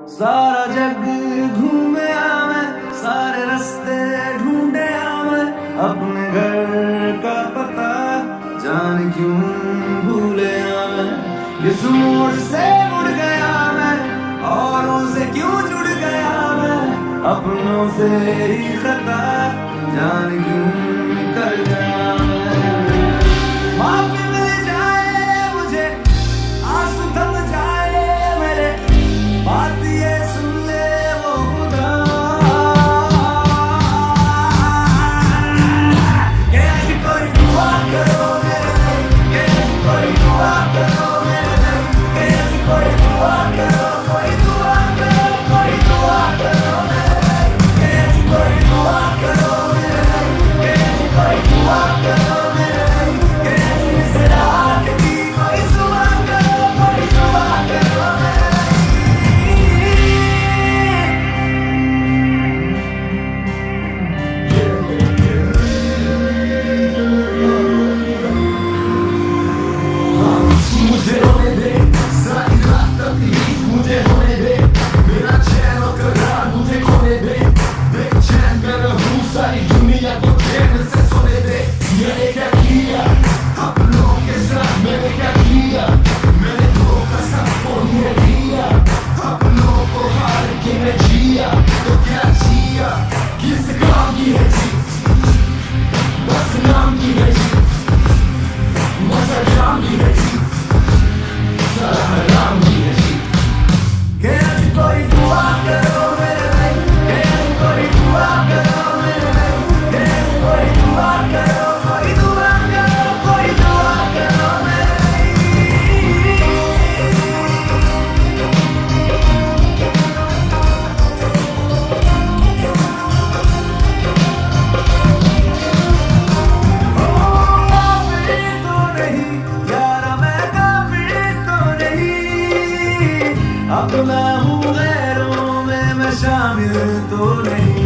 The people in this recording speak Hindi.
सारा जग घूमे मैं, सारे रास्ते ढूंढे मैं, अपने घर का पता जान क्यों भूले मैं। किस मोड़ से मुड़ गया मैं, औरों से क्यों जुड़ गया मैं, अपनों से ही खता जान क्यों कर गया मैं। माफी मिल जाए मुझे, आंसू थम जाए मेरे, बात ये सुन ले वो खुदा कि आज कोई दुआ करो मेरे लिए, कि आज कोई दुआ करो मेरे लिए, कि आज कोई दुआ करो, कोई दुआ करो, कोई दुआ करो मेरे लिए, कि आज कोई दुआ करो मेरे लिए, कि आज कोई दुआ करो मेरे लिए, कि आज इस रात की कोई सुबह करो, कोई सुबह करो मेरे मुझे होने दे सारी रात तकलीफ, मुझे होने दे मेरा चैन और करार, मुझे खोने दे बेचैन मैं रहूं, सारी दुनिया को चैन से सोने दे। मैंने क्या किया अपनों के साथ, मैंने क्या किया, मैंने धोखा सबको नहीं दिया, अपनों को हार के मैं जिया तो क्या जिया, किस काम की है जीत, बस नाम की है जीत, मजा जाम की है जीत, सारा हराम की है जीत। कि आज कोई दुआ करो मेरे लिए, कि आज कोई दुआ करो मेरे लिए, कि आज कोई दुआ करो, कोई दुआ करो, कोई दुआ करो मेरे लिए। काफिर तो नहीं यारा, मैं काफिर तो नहीं, अब मैं हूँ गैरों में, मैं शामिल तो नहीं।